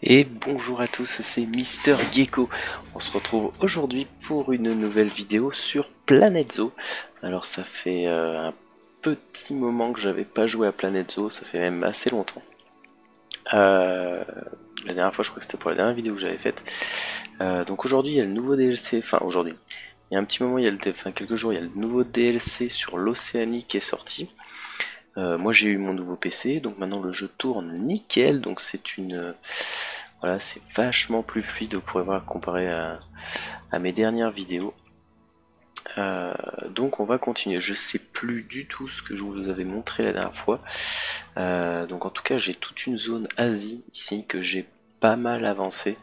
Et bonjour à tous, c'est Mister Gecko. On se retrouve aujourd'hui pour une nouvelle vidéo sur Planet Zoo. Alors ça fait un petit moment que j'avais pas joué à Planet Zoo, ça fait même assez longtemps. La dernière fois je crois que c'était pour la dernière vidéo que j'avais faite. Donc aujourd'hui il y a le nouveau DLC, enfin aujourd'hui, il y a un petit moment, enfin quelques jours, il y a le nouveau DLC sur l'Océanie qui est sorti. Moi j'ai eu mon nouveau PC, donc maintenant le jeu tourne nickel, donc c'est une... voilà, c'est vachement plus fluide, vous pourrez voir comparé à mes dernières vidéos. Donc on va continuer, je sais plus du tout ce que je vous avais montré la dernière fois. Donc en tout cas j'ai toute une zone Asie ici que j'ai pas mal avancé.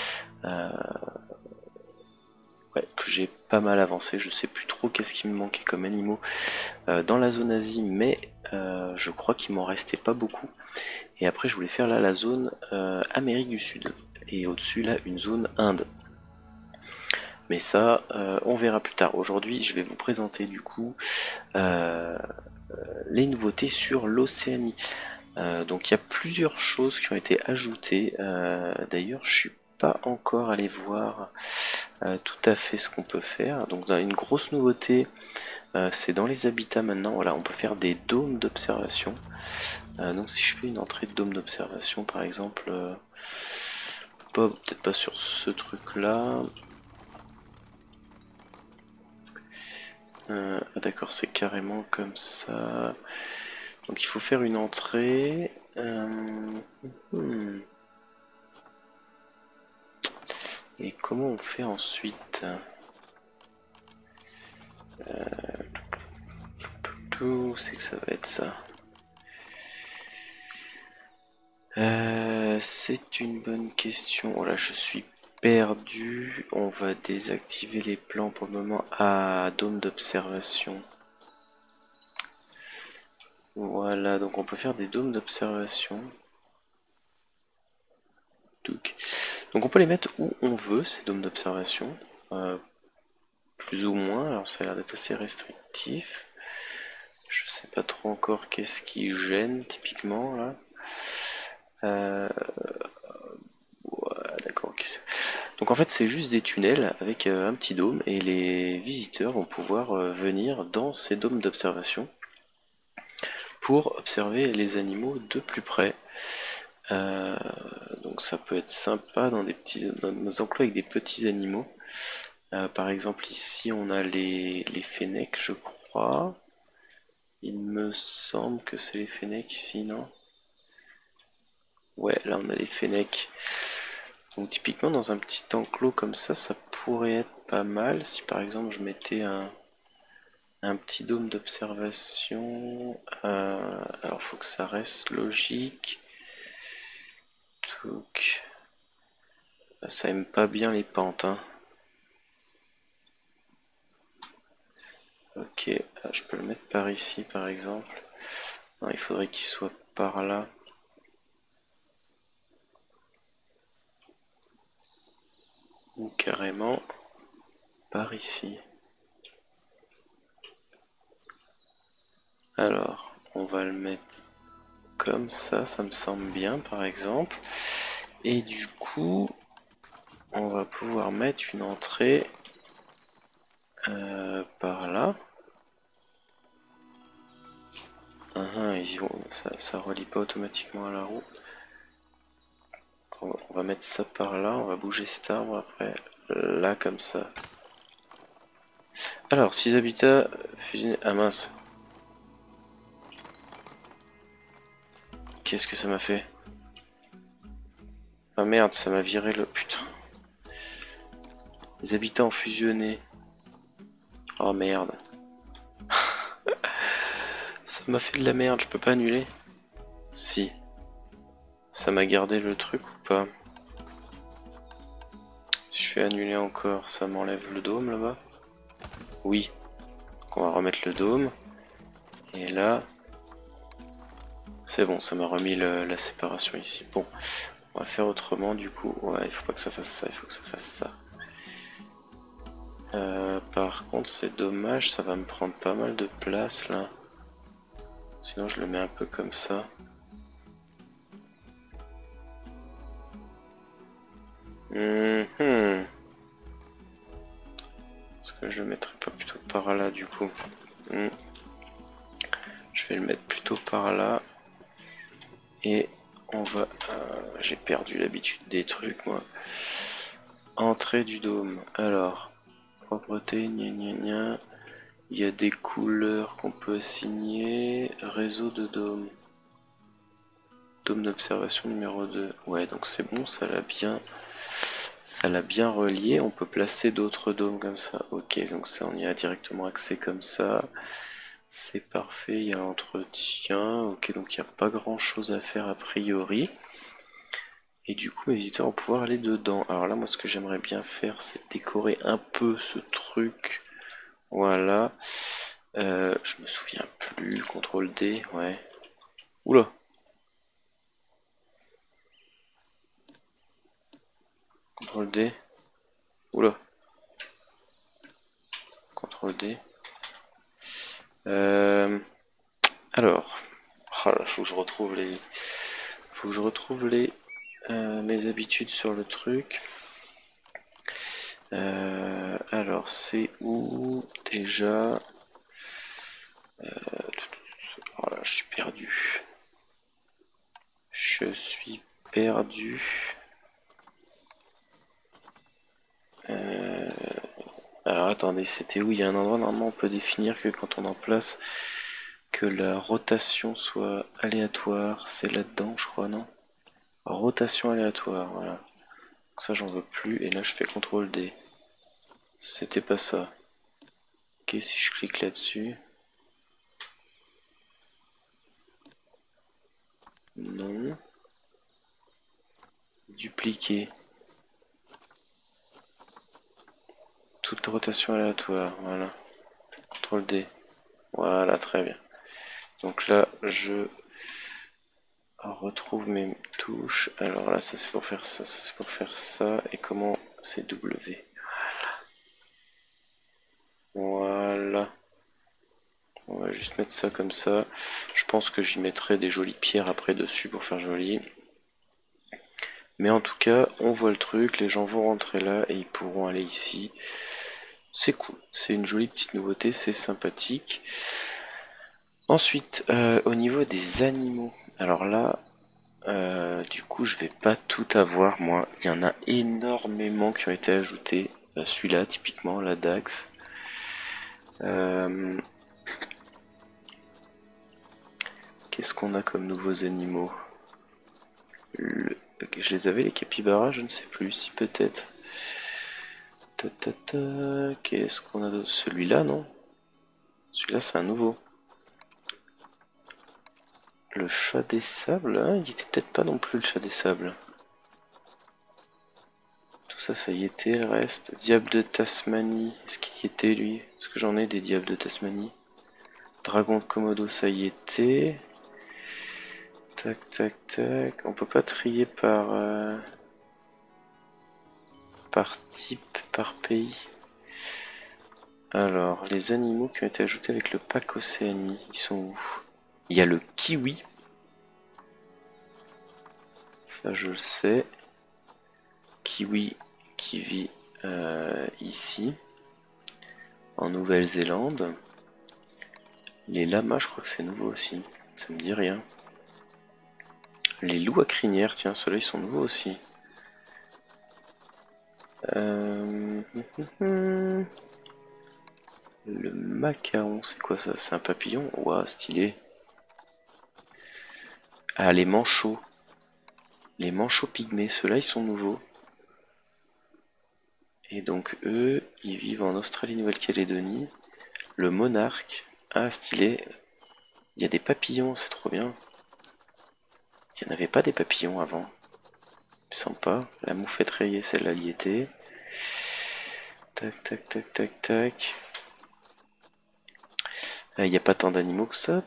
Ouais, que j'ai pas mal avancé, je sais plus trop qu'est-ce qui me manquait comme animaux dans la zone Asie, mais je crois qu'il m'en restait pas beaucoup. Et après je voulais faire là la zone Amérique du Sud, et au-dessus là une zone Inde. Mais ça, on verra plus tard. Aujourd'hui, je vais vous présenter du coup euh, les nouveautés sur l'Océanie. Donc il y a plusieurs choses qui ont été ajoutées. D'ailleurs, je suis pas encore allé voir tout à fait ce qu'on peut faire. Donc dans une grosse nouveauté, c'est dans les habitats maintenant. Voilà, on peut faire des dômes d'observation. Donc si je fais une entrée de dôme d'observation, par exemple, peut-être pas sur ce truc-là. D'accord, c'est carrément comme ça. Donc il faut faire une entrée. Et comment on fait ensuite? Où c'est que ça va être ça? C'est une bonne question. Oh là, je suis perdu. On va désactiver les plans pour le moment. Ah, dôme d'observation. Voilà, donc on peut faire des dômes d'observation. Donc on peut les mettre où on veut, ces dômes d'observation. Plus ou moins, alors ça a l'air d'être assez restrictif. Je sais pas trop encore qu'est-ce qui gêne typiquement là. Ouais, d'accord, ok. Donc en fait c'est juste des tunnels avec un petit dôme et les visiteurs vont pouvoir venir dans ces dômes d'observation pour observer les animaux de plus près. Euh, donc ça peut être sympa dans des enclos avec des petits animaux. Par exemple ici on a les fennecs je crois. Il me semble que c'est les fennecs ici, non? Ouais, là on a les fennecs. Donc typiquement dans un petit enclos comme ça pourrait être pas mal si par exemple je mettais un petit dôme d'observation. Alors faut que ça reste logique. Donc, ça aime pas bien les pentes, hein. Ok, je peux le mettre par ici par exemple. Non, il faudrait qu'il soit par là. Ou carrément par ici. Alors, on va le mettre comme ça me semble bien par exemple. Et du coup, on va pouvoir mettre une entrée par là. Ça relie pas automatiquement à la roue. On va mettre ça par là, on va bouger cet arbre après, là comme ça. Alors, 6 habitats fusionnés. Ah mince. Qu'est-ce que ça m'a fait? Ah merde, ça m'a viré le... Putain. Les habitants fusionnés. Oh merde. Ça m'a fait de la merde, je peux pas annuler? Si. Ça m'a gardé le truc ou pas? Si je fais annuler encore, ça m'enlève le dôme là-bas? Oui. Donc on va remettre le dôme. Et là... C'est bon, ça m'a remis la séparation ici. Bon, on va faire autrement du coup. Ouais, il faut pas que ça fasse ça, il faut que ça fasse ça. Par contre, c'est dommage, ça va me prendre pas mal de place là. Sinon, je le mets un peu comme ça. Mhm. Est-ce que je le mettrais pas plutôt par là du coup? Je vais le mettre plutôt par là. Et on va... j'ai perdu l'habitude des trucs moi. Entrée du dôme. Alors, propreté, gna gna gna. Il y a des couleurs qu'on peut assigner. Réseau de dôme. Dôme d'observation numéro 2. Ouais, donc c'est bon, ça l'a bien relié. On peut placer d'autres dômes comme ça. Ok, donc ça, on y a directement accès comme ça. C'est parfait, il y a l'entretien. Ok, donc il n'y a pas grand chose à faire a priori. Et du coup, mes visiteurs vont pouvoir aller dedans. Alors là, moi, ce que j'aimerais bien faire, c'est décorer un peu ce truc. Voilà. Je me souviens plus. CTRL D, ouais. Oula. CTRL D. Oula. CTRL D. Alors. Oh là, faut que je retrouve les. Faut que je retrouve mes habitudes sur le truc. Alors, c'est où déjà? Oh là, je suis perdu. Je suis perdu. Alors attendez, c'était où? Il y a un endroit, normalement on peut définir que quand on en place, que la rotation soit aléatoire. C'est là-dedans, je crois, non? Rotation aléatoire, voilà. Donc ça, j'en veux plus. Et là, je fais CTRL D. C'était pas ça. Ok, si je clique là-dessus. Non. Dupliquer. Toute rotation aléatoire, voilà. CTRL D. Voilà, très bien. Donc là, je retrouve mes touches. Alors là, ça c'est pour faire ça, ça c'est pour faire ça. Et comment c'est W? Voilà. On va juste mettre ça comme ça. Je pense que j'y mettrai des jolies pierres après dessus pour faire joli. Mais en tout cas, on voit le truc, les gens vont rentrer là et ils pourront aller ici. C'est cool, c'est une jolie petite nouveauté, c'est sympathique. Ensuite, au niveau des animaux, alors là, du coup, je vais pas tout avoir moi. Il y en a énormément qui ont été ajoutés. Celui-là, typiquement, la Dax. Qu'est-ce qu'on a comme nouveaux animaux? Je les avais les capybaras, je ne sais plus, si peut-être. Qu'est-ce qu'on a d'autre? Celui-là, non? Celui-là, c'est un nouveau. Le chat des sables, hein, il était peut-être pas non plus le chat des sables. Tout ça, ça y était, le reste. Diable de Tasmanie, est-ce qu'il y était lui? Est-ce que j'en ai des diables de Tasmanie? Dragon de Komodo, ça y était. Tac, tac, tac. On peut pas trier par type, par pays. Alors, les animaux qui ont été ajoutés avec le pack Océanie, ils sont où? Il y a le kiwi. Ça, je le sais. Kiwi qui vit ici, en Nouvelle-Zélande. Les lamas, je crois que c'est nouveau aussi. Ça me dit rien. Les loups à crinière, tiens, ceux-là, ils sont nouveaux aussi. Le macaron, c'est quoi ça? C'est un papillon? Ouah, stylé. Ah, les manchots. Les manchots pygmées, ceux-là, ils sont nouveaux. Et donc, eux, ils vivent en Australie-Nouvelle-Calédonie. Le monarque. Ah, stylé. Il y a des papillons, c'est trop bien. Il n'y en avait pas des papillons avant. Sympa. La moufette rayée, celle-là, y était. Tac, tac, tac, tac, tac. Il n'y a pas tant d'animaux que ça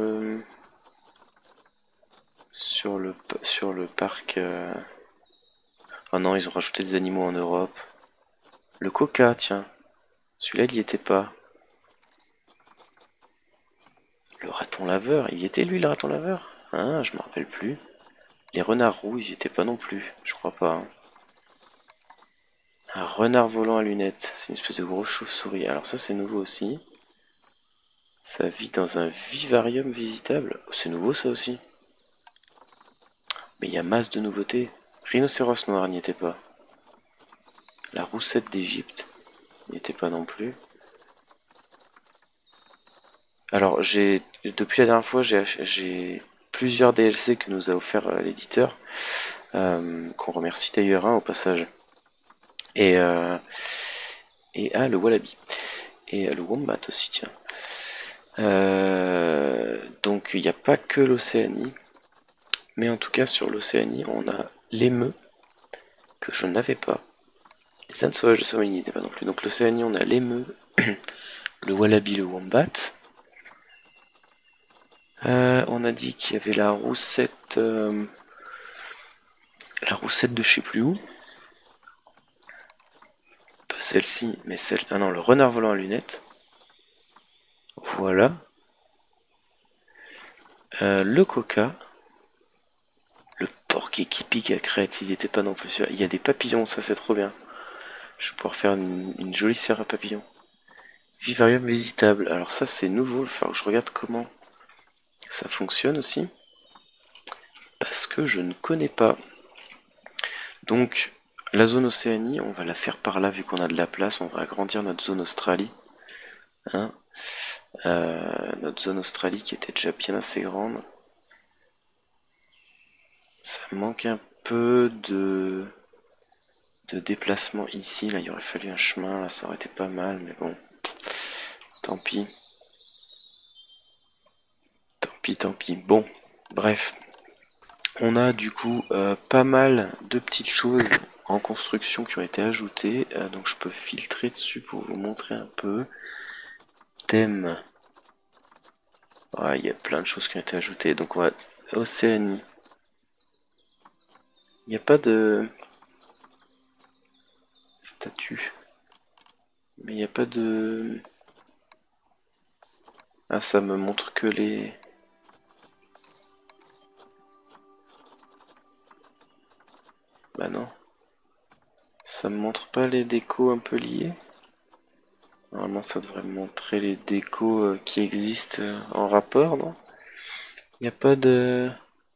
sur le parc. Oh non, ils ont rajouté des animaux en Europe. Le coca, tiens. Celui-là, il y était pas. Le raton laveur, il y était lui, le raton laveur? Ah, je me rappelle plus. Les renards roux, ils y étaient pas non plus. Je crois pas, hein. renard volant à lunettes. C'est une espèce de grosse chauve-souris. Alors ça c'est nouveau aussi. Ça vit dans un vivarium visitable. Oh, c'est nouveau ça aussi. Mais il y a masse de nouveautés. Rhinocéros noir n'y était pas. La roussette d'Égypte n'y était pas non plus. Alors depuis la dernière fois j'ai plusieurs DLC que nous a offert l'éditeur, qu'on remercie d'ailleurs au passage. Et, le Wallaby. Et le Wombat aussi, tiens. Donc il n'y a pas que l'Océanie. Mais en tout cas sur l'Océanie on a l'émeu que je n'avais pas. Les ânes sauvages de Somalie n'y étaient pas non plus. Donc l'Océanie on a l'émeu, le Wallaby, le Wombat. On a dit qu'il y avait la roussette de je sais plus où. Pas celle-ci, mais celle... Ah non, le renard volant à lunettes. Voilà. Le coca. Le porc qui pique à crête, il était pas non plus sûr. Il y a des papillons, ça c'est trop bien. Je vais pouvoir faire une jolie serre à papillons. Vivarium visitable. Alors ça c'est nouveau, il va falloir que je regarde comment ça fonctionne aussi. Parce que je ne connais pas. Donc la zone Océanie, on va la faire par là vu qu'on a de la place. On va agrandir notre zone Australie. Hein, notre zone Australie qui était déjà bien assez grande. Ça manque un peu de déplacement ici. Là il aurait fallu un chemin, là ça aurait été pas mal, mais bon. Tant pis. Tant pis. Bon, bref. On a du coup pas mal de petites choses en construction qui ont été ajoutées. Donc je peux filtrer dessus pour vous montrer un peu. Thème. Ouais, il y a plein de choses qui ont été ajoutées. Donc on va... Océanie. Il n'y a pas de... statut. Mais il n'y a pas de... Ah, ça me montre que les... Bah non. Ça me montre pas les décos un peu liés. Normalement ça devrait me montrer les décos qui existent en rapport, non? Il n'y a pas de...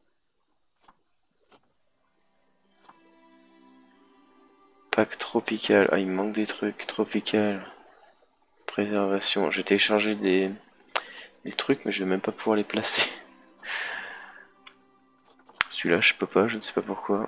Pack tropical. Ah, il me manque des trucs. Tropical. Préservation. J'ai téléchargé des trucs, mais je vais même pas pouvoir les placer. Celui-là, je peux pas, je ne sais pas pourquoi.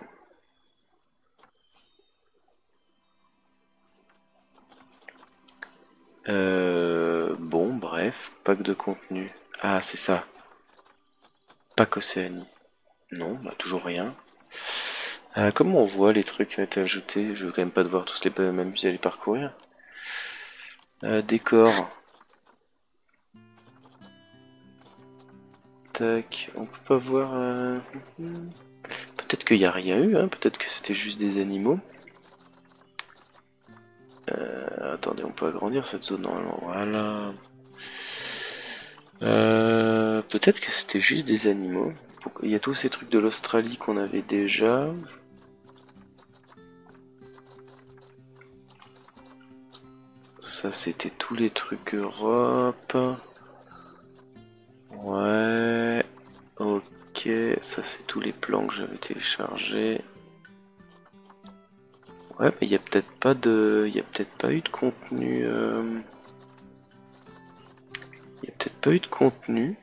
Bon, bref. Pack de contenu. Ah, c'est ça. Pack Océanie. Non, bah toujours rien. Comment on voit les trucs qui ont été ajoutés? Je veux quand même pas devoir tous m'amuser à les parcourir. Décor. Tac, on peut pas voir... Peut-être qu'il n'y a rien eu, hein. Peut-être que c'était juste des animaux. Attendez, on peut agrandir cette zone normalement. Voilà. Peut-être que c'était juste des animaux. Il y a tous ces trucs de l'Australie qu'on avait déjà. Ça, c'était tous les trucs Europe. Ouais. Ok, ça c'est tous les plans que j'avais téléchargés. Ouais, mais il y a peut-être pas de... Il y a peut-être pas eu de contenu... Il y a peut-être pas eu de contenu.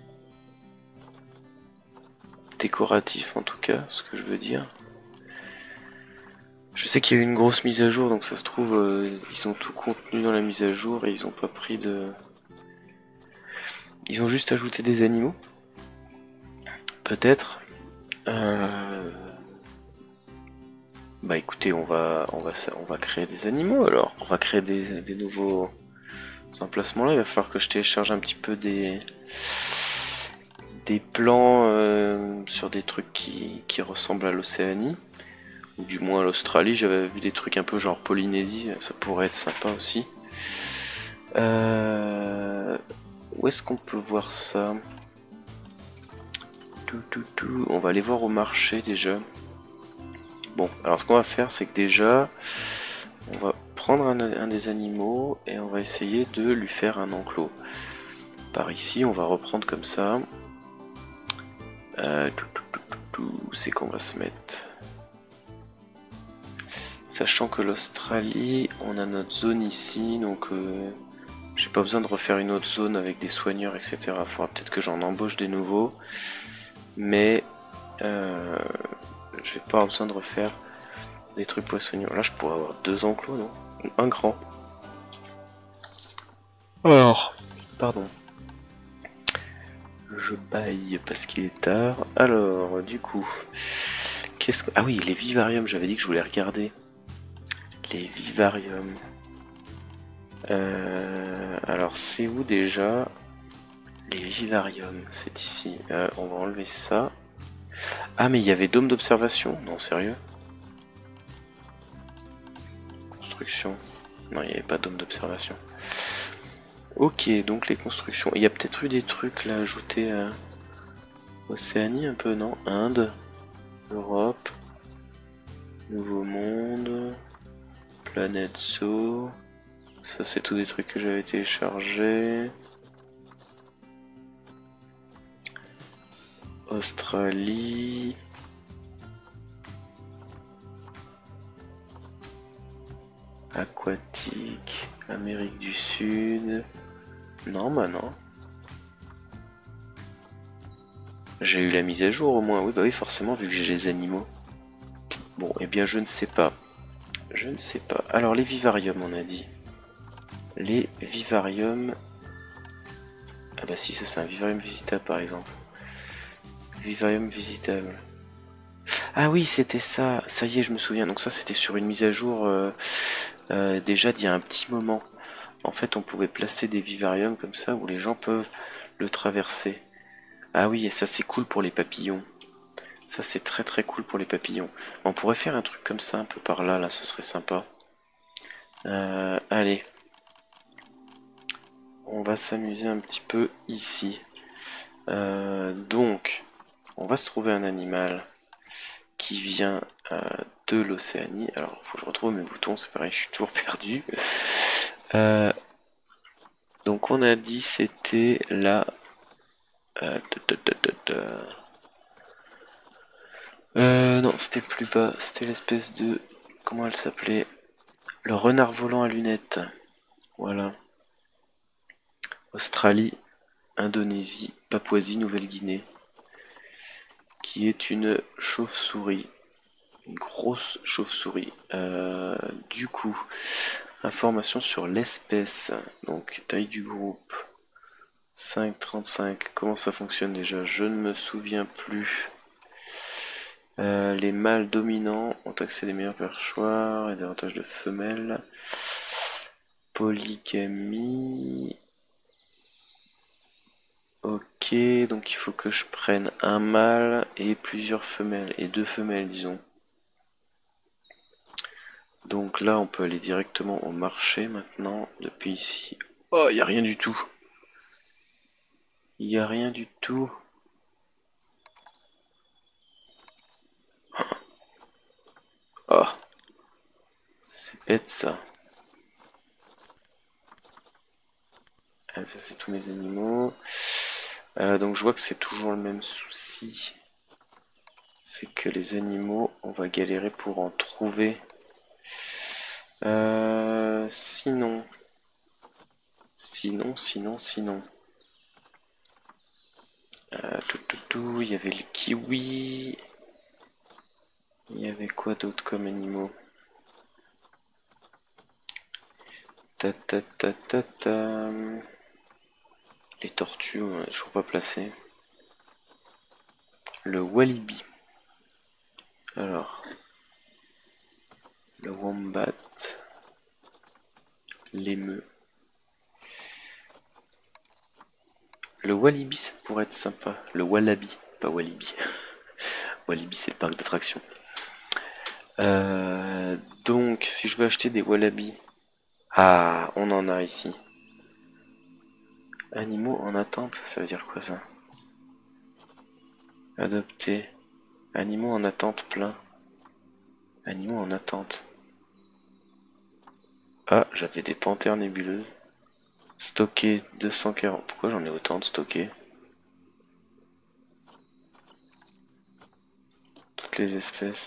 Décoratif en tout cas, ce que je veux dire. Je sais qu'il y a eu une grosse mise à jour, donc ça se trouve, ils ont tout contenu dans la mise à jour et ils ont pas pris de... Ils ont juste ajouté des animaux. Peut-être. Bah écoutez, on va créer des animaux alors. On va créer des nouveaux emplacements là. Il va falloir que je télécharge un petit peu des plans sur des trucs qui ressemblent à l'Océanie. Ou du moins à l'Australie. J'avais vu des trucs un peu genre Polynésie. Ça pourrait être sympa aussi. Où est-ce qu'on peut voir ça? On va aller voir au marché déjà. Bon, alors ce qu'on va faire, c'est que déjà, On va prendre un des animaux et on va essayer de lui faire un enclos. Par ici, on va reprendre comme ça. C'est qu'on va se mettre. Sachant que l'Australie, on a notre zone ici, donc j'ai pas besoin de refaire une autre zone avec des soigneurs, etc. Il faudra peut-être que j'en embauche des nouveaux, mais je vais pas avoir besoin de refaire des trucs poissonniers. Là, je pourrais avoir 2 enclos, non? Ou un grand. Alors, pardon. Je baille parce qu'il est tard. Alors, du coup, qu'est-ce que... Ah oui, les vivariums, j'avais dit que je voulais regarder. Les vivariums. Alors, c'est où déjà? Les vivariums, c'est ici. On va enlever ça. Ah, mais il y avait dôme d'observation? Non, sérieux? Construction. Non, il n'y avait pas dôme d'observation. Ok, donc les constructions. Il y a peut-être eu des trucs là ajoutés à Océanie un peu, non? Inde, Europe, Nouveau Monde, Planète Zoo. Ça, c'est tous des trucs que j'avais téléchargés. Australie. Aquatique. Amérique du Sud. Non, bah non. J'ai eu la mise à jour au moins. Oui, bah oui, forcément, vu que j'ai les animaux. Bon, eh bien, je ne sais pas. Je ne sais pas. Alors, les vivariums, on a dit. Les vivariums. Ah bah si, ça c'est un vivarium visitable par exemple. Vivarium visitable. Ah oui, c'était ça. Ça y est, je me souviens. Donc ça, c'était sur une mise à jour déjà d'il y a un petit moment. En fait, on pouvait placer des vivariums comme ça où les gens peuvent le traverser. Ah oui, et ça c'est cool pour les papillons. Ça c'est très très cool pour les papillons. On pourrait faire un truc comme ça un peu par là, là, ce serait sympa. Allez. On va s'amuser un petit peu ici. Donc, on va se trouver un animal qui vient de l'Océanie. Alors, faut que je retrouve mes boutons, c'est pareil, je suis toujours perdu. Euh, donc, on a dit c'était la... non, c'était plus bas, c'était l'espèce de... Comment elle s'appelait? Le renard volant à lunettes. Voilà. Australie, Indonésie, Papouasie, Nouvelle-Guinée. Qui est une chauve-souris. Une grosse chauve-souris. Du coup, information sur l'espèce. Donc, taille du groupe. 5,35. Comment ça fonctionne déjà? Je ne me souviens plus. Les mâles dominants ont accès à des meilleurs perchoirs et davantage de femelles. Polygamie. Ok, donc il faut que je prenne un mâle et plusieurs femelles. Et 2 femelles, disons. Donc là, on peut aller directement au marché maintenant, depuis ici. Oh, il n'y a rien du tout. Il n'y a rien du tout. Oh, c'est bête ça. Ah, ça, c'est tous mes animaux. Donc je vois que c'est toujours le même souci. C'est que les animaux, on va galérer pour en trouver. Sinon. Sinon. Il y avait le kiwi. Il y avait quoi d'autre comme animaux? Ta. Les tortues, on n'a toujours pas placé. Le walibi. Alors. Le wombat. L'émeu. Le walibi, ça pourrait être sympa. Le wallaby, pas walibi. Walibi, c'est le parc d'attractions. Donc, si je veux acheter des wallabies. Ah, on en a ici. Animaux en attente, ça veut dire quoi ça? Adopter. Animaux en attente plein. Animaux en attente. Ah, j'avais des panthères nébuleuses. Stocké 240. Pourquoi j'en ai autant de stockés? Toutes les espèces.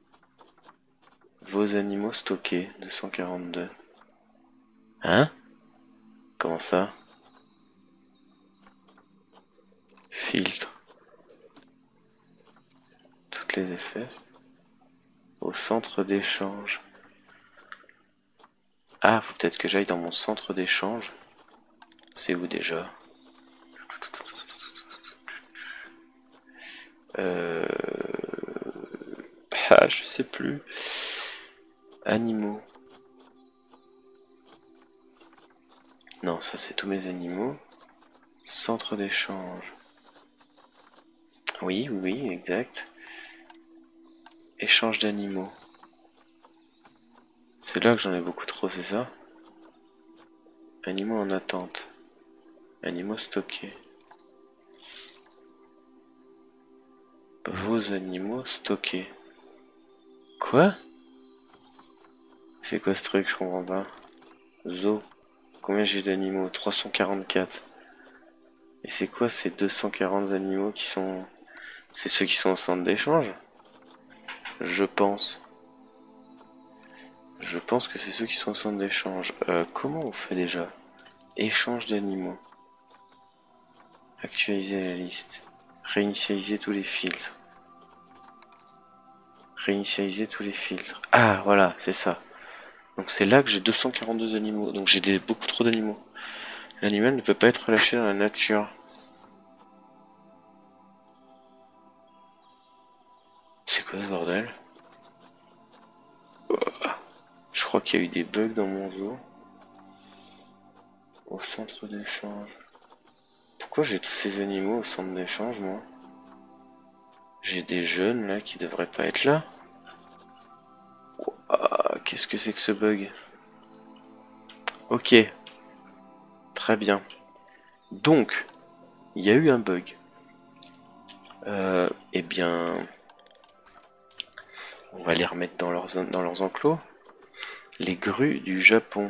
Vos animaux stockés 242. Hein? Comment ça? Filtre. Toutes les espèces. Au centre d'échange. Ah, faut peut-être que j'aille dans mon centre d'échange. C'est où déjà? Euh... Ah, je sais plus. Animaux. Non, ça c'est tous mes animaux. Centre d'échange. Oui, oui, exact. Échange d'animaux. C'est là que j'en ai beaucoup trop, c'est ça? Animaux en attente. Animaux stockés. Vos animaux stockés. Quoi? C'est quoi ce truc? Je comprends pas. Zoo. Combien j'ai d'animaux? 344. Et c'est quoi ces 240 animaux qui sont... C'est ceux qui sont au centre d'échange? Je pense. Je pense que c'est ceux qui sont au centre d'échange. Comment on fait déjà? Échange d'animaux. Actualiser la liste. Réinitialiser tous les filtres. Réinitialiser tous les filtres. Ah, voilà, c'est ça. Donc c'est là que j'ai 242 animaux. Donc j'ai beaucoup trop d'animaux. L'animal ne peut pas être relâché dans la nature. C'est quoi ce bordel? Je crois qu'il y a eu des bugs dans mon zoo. Au centre d'échange. Pourquoi j'ai tous ces animaux au centre d'échange, moi? J'ai des jeunes là qui devraient pas être là. Ah, qu'est-ce que c'est que ce bug? Ok, très bien. Donc, il y a eu un bug. Eh bien, on va les remettre dans leurs enclos. Les grues du Japon.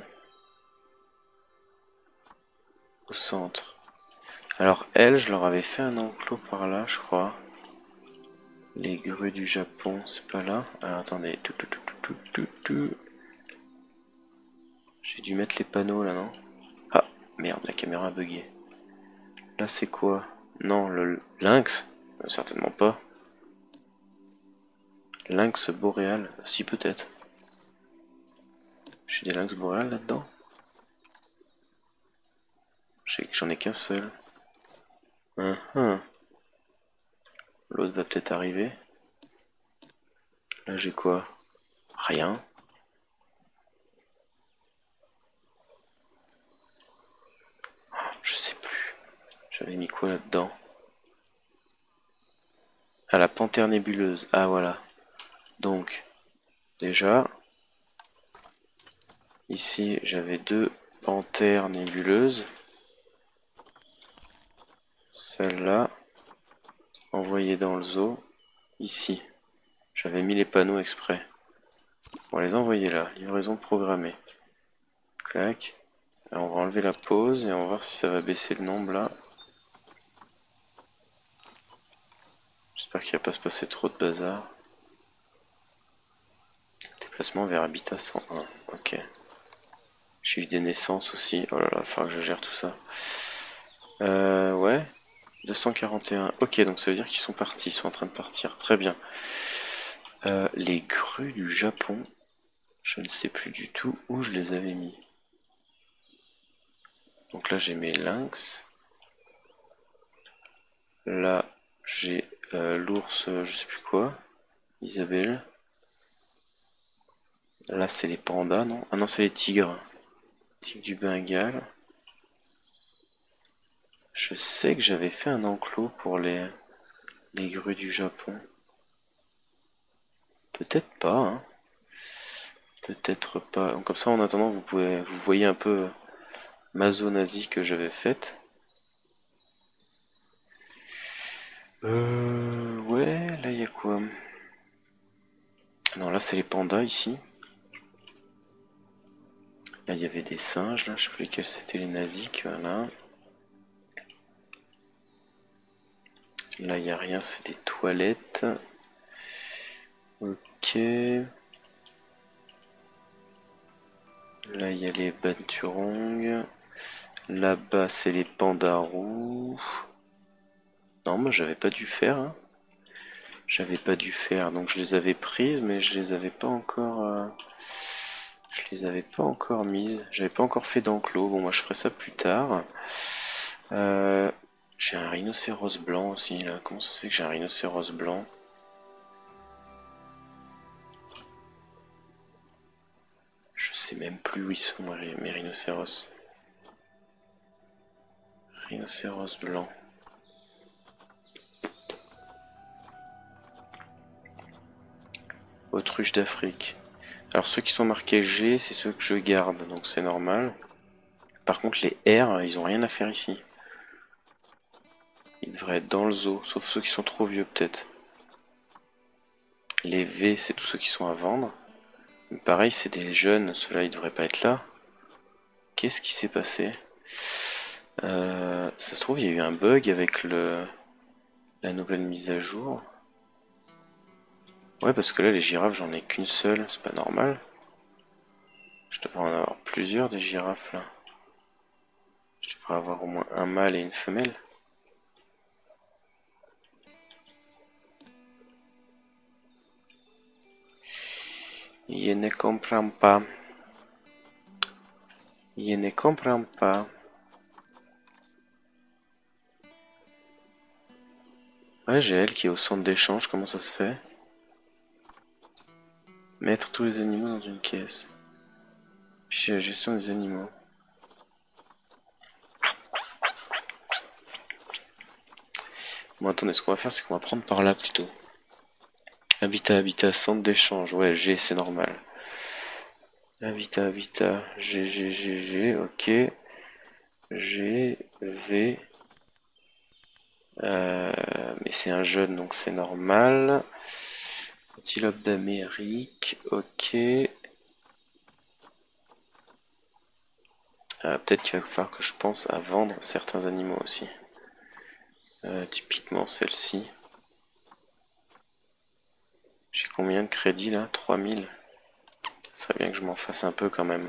Au centre. Alors elles, je leur avais fait un enclos par là, je crois. Les grues du Japon, c'est pas là. Alors attendez. J'ai dû mettre les panneaux là, non? Ah, merde, la caméra a bugué. Là c'est quoi? Non, le lynx? Certainement pas. Lynx boréal? Si, peut-être. J'ai des lynx boréales là-dedans? J'en ai qu'un seul. L'autre va peut-être arriver. Là j'ai quoi? Rien. Je sais plus. J'avais mis quoi là-dedans? Ah, la panthère nébuleuse. Ah, voilà. Donc, déjà, ici, j'avais deux panthères nébuleuses. Celle-là, envoyée dans le zoo. Ici, j'avais mis les panneaux exprès. On va les envoyer là. Livraison programmée. Clac. Et on va enlever la pause et on va voir si ça va baisser le nombre là. J'espère qu'il va pas se passer trop de bazar. Déplacement vers Habitat 101. Ok. J'ai eu des naissances aussi. Oh là là, il va falloir que je gère tout ça. Ouais. 241. Ok, donc ça veut dire qu'ils sont partis, ils sont en train de partir. Très bien. Les grues du Japon, je ne sais plus du tout où je les avais mis. Donc là, j'ai mes lynx. Là, j'ai l'ours, je sais plus quoi. Isabelle. Là, c'est les pandas, non? Ah non, c'est les tigres. Tigre du Bengale. Je sais que j'avais fait un enclos pour les grues du Japon. Peut-être pas, hein. Peut-être pas. Comme ça, en attendant, vous voyez un peu ma zone Asie que j'avais faite. Ouais, là il y a quoi? Non, là c'est les pandas ici. Là, il y avait des singes, là, je sais plus lesquels c'était les nazis, voilà. Là, il n'y a rien, c'est des toilettes. Ok. Là, il y a les Banturong. Là-bas, c'est les pandas roux. Non, moi, j'avais pas dû faire, hein. J'avais pas dû faire, donc je les avais prises, mais je les avais pas encore... Je les avais pas encore mises. J'avais pas encore fait d'enclos. Bon, moi, je ferai ça plus tard. Euh, j'ai un rhinocéros blanc aussi, là. Comment ça se fait que j'ai un rhinocéros blanc? Je sais même plus où ils sont, mes rhinocéros. Rhinocéros blanc. Autruche d'Afrique. Alors ceux qui sont marqués G, c'est ceux que je garde, donc c'est normal. Par contre les R, ils ont rien à faire ici. Ils devraient être dans le zoo, sauf ceux qui sont trop vieux peut-être. Les V, c'est tous ceux qui sont à vendre. Mais pareil, c'est des jeunes, ceux-là ils devraient pas être là. Qu'est-ce qui s'est passé? Ça se trouve, il y a eu un bug avec la nouvelle mise à jour. Ouais, parce que là, les girafes, j'en ai qu'une seule, c'est pas normal. Je devrais en avoir plusieurs des girafes là. Je devrais avoir au moins un mâle et une femelle. Je ne comprends pas. Je ne comprends pas. Ouais, j'ai elle qui est au centre d'échange, comment ça se fait? Mettre tous les animaux dans une caisse. Puis la gestion des animaux. Bon, attendez, ce qu'on va faire, c'est qu'on va prendre par là plutôt. Habitat, habitat, centre d'échange. Ouais, G, c'est normal. Habitat, habitat, G, G, G, G, ok. G, V. Mais c'est un jeune, donc c'est normal. Antilope d'Amérique, ok. Peut-être qu'il va falloir que je pense à vendre certains animaux aussi. Typiquement celle-ci. J'ai combien de crédits là? 3000. Ce serait bien que je m'en fasse un peu quand même.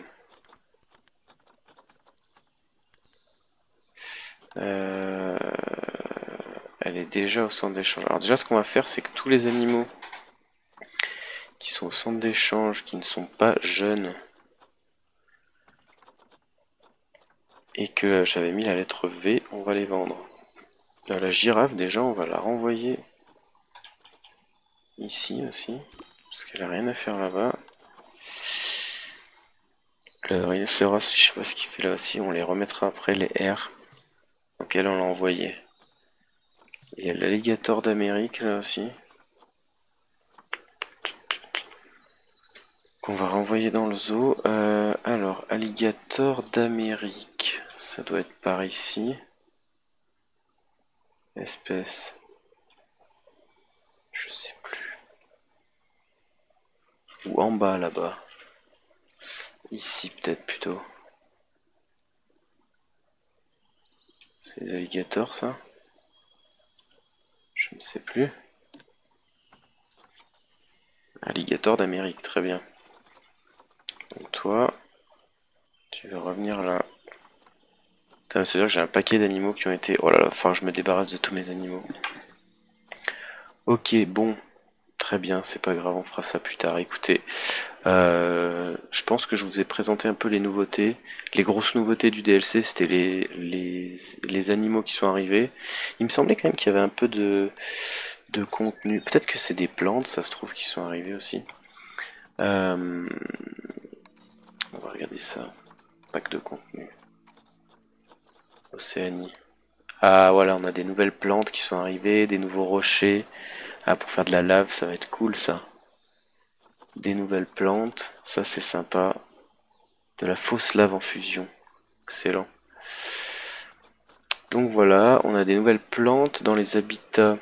Elle est déjà au centre d'échange. Alors déjà ce qu'on va faire c'est que tous les animaux qui sont au centre d'échange, qui ne sont pas jeunes, et que j'avais mis la lettre V, on va les vendre. La girafe déjà on va la renvoyer ici aussi, parce qu'elle a rien à faire là-bas. Le rhinocéros, je sais pas ce qu'il fait là aussi, on les remettra après les R. Donc elle on l'a envoyé. Il y a l'alligator d'Amérique là aussi. Qu'on va renvoyer dans le zoo. Alors, alligator d'Amérique. Ça doit être par ici. Espèce. Je sais plus. Ou en bas là-bas. Ici peut-être plutôt. C'est des alligators ça? Je ne sais plus. Alligator d'Amérique, très bien. Donc toi, tu vas revenir là. C'est-à-dire que j'ai un paquet d'animaux qui ont été... Oh là là, enfin je me débarrasse de tous mes animaux. Ok, bon. Très bien, c'est pas grave, on fera ça plus tard. Écoutez, je pense que je vous ai présenté un peu les nouveautés. Les grosses nouveautés du DLC, c'était les animaux qui sont arrivés. Il me semblait quand même qu'il y avait un peu de contenu. Peut-être que c'est des plantes, ça se trouve, qui sont arrivées aussi. On va regarder ça. Pack de contenu. Océanie. Ah voilà, on a des nouvelles plantes qui sont arrivées, des nouveaux rochers. Ah, pour faire de la lave, ça va être cool ça. Des nouvelles plantes, ça c'est sympa. De la fausse lave en fusion. Excellent. Donc voilà, on a des nouvelles plantes dans les habitats.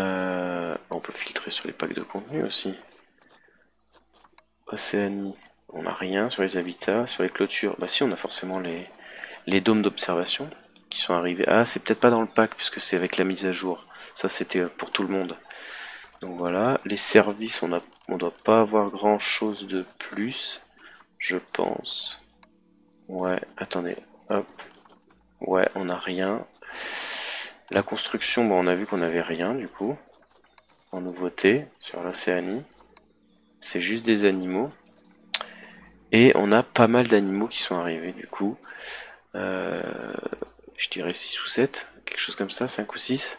On peut filtrer sur les packs de contenu aussi. Océanie. On n'a rien sur les habitats, sur les clôtures. Bah si, on a forcément les dômes d'observation qui sont arrivés. Ah, c'est peut-être pas dans le pack puisque c'est avec la mise à jour. Ça, c'était pour tout le monde. Donc voilà, les services, on doit pas avoir grand chose de plus, je pense. Ouais, attendez, hop. Ouais, on n'a rien. La construction, bon, on a vu qu'on n'avait rien du coup. En nouveauté sur l'Océanie. C'est juste des animaux. Et on a pas mal d'animaux qui sont arrivés du coup. Je dirais 6 ou 7, quelque chose comme ça, 5 ou 6.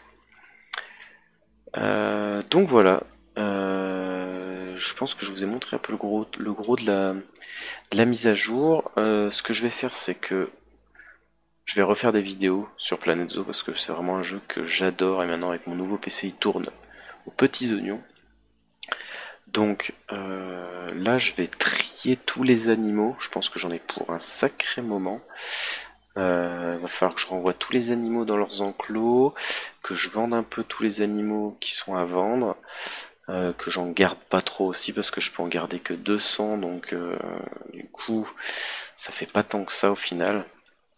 Donc voilà. Je pense que je vous ai montré un peu le gros de la mise à jour. Ce que je vais faire, c'est que je vais refaire des vidéos sur Planet Zoo parce que c'est vraiment un jeu que j'adore et maintenant avec mon nouveau PC il tourne aux petits oignons. Donc là je vais trier tous les animaux, je pense que j'en ai pour un sacré moment. Va falloir que je renvoie tous les animaux dans leurs enclos, que je vende un peu tous les animaux qui sont à vendre, que j'en garde pas trop aussi parce que je peux en garder que 200 donc du coup ça fait pas tant que ça au final.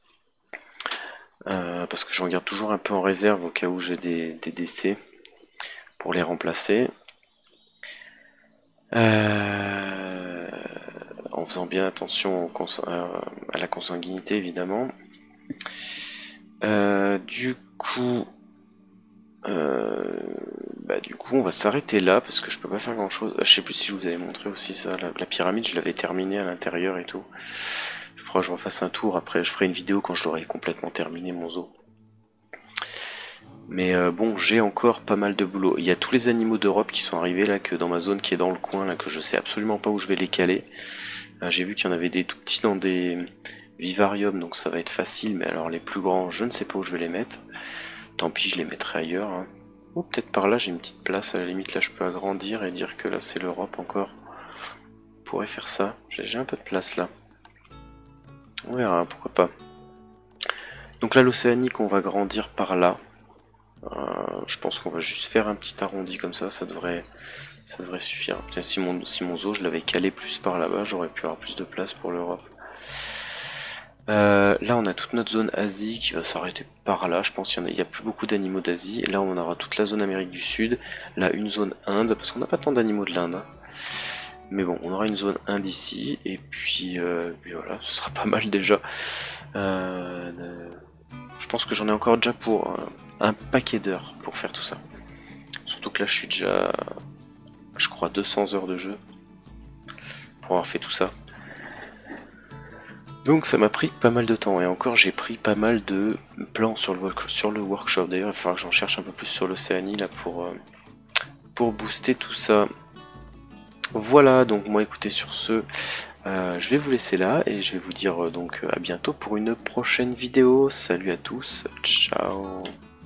Parce que j'en garde toujours un peu en réserve au cas où j'ai des décès pour les remplacer. En faisant bien attention à la consanguinité évidemment. Du coup, on va s'arrêter là parce que je peux pas faire grand chose. Je sais plus si je vous avais montré aussi ça. La pyramide, je l'avais terminée à l'intérieur et tout. Il faudra que je refasse un tour. Après, je ferai une vidéo quand je l'aurai complètement terminé mon zoo. Mais bon, j'ai encore pas mal de boulot. Il y a tous les animaux d'Europe qui sont arrivés là, que dans ma zone qui est dans le coin, là, que je sais absolument pas où je vais les caler. J'ai vu qu'il y en avait des tout petits dans des vivariums, donc ça va être facile. Mais alors les plus grands, je ne sais pas où je vais les mettre. Tant pis, je les mettrai ailleurs. Hein. Ou peut-être par là, j'ai une petite place. À la limite, là, je peux agrandir et dire que là, c'est l'Europe encore. On pourrait faire ça. J'ai un peu de place là. On verra, pourquoi pas. Donc là, l'Océanique, on va grandir par là. Je pense qu'on va juste faire un petit arrondi comme ça devrait suffire. Tiens, si mon zoo je l'avais calé plus par là-bas, j'aurais pu avoir plus de place pour l'Europe. Là on a toute notre zone Asie qui va s'arrêter par là, je pense qu'il y a plus beaucoup d'animaux d'Asie. Et là on aura toute la zone Amérique du Sud, là une zone Inde, parce qu'on n'a pas tant d'animaux de l'Inde. Hein. Mais bon, on aura une zone Inde ici, et puis voilà, ce sera pas mal déjà. Je pense que j'en ai encore déjà pour un paquet d'heures pour faire tout ça. Surtout que là je suis déjà, je crois, 200 heures de jeu pour avoir fait tout ça. Donc ça m'a pris pas mal de temps, et encore j'ai pris pas mal de plans sur le workshop. D'ailleurs il va falloir que j'en cherche un peu plus sur l'Océanie là pour booster tout ça. Voilà, donc moi écoutez, sur ce, je vais vous laisser là et je vais vous dire donc à bientôt pour une prochaine vidéo. Salut à tous, ciao.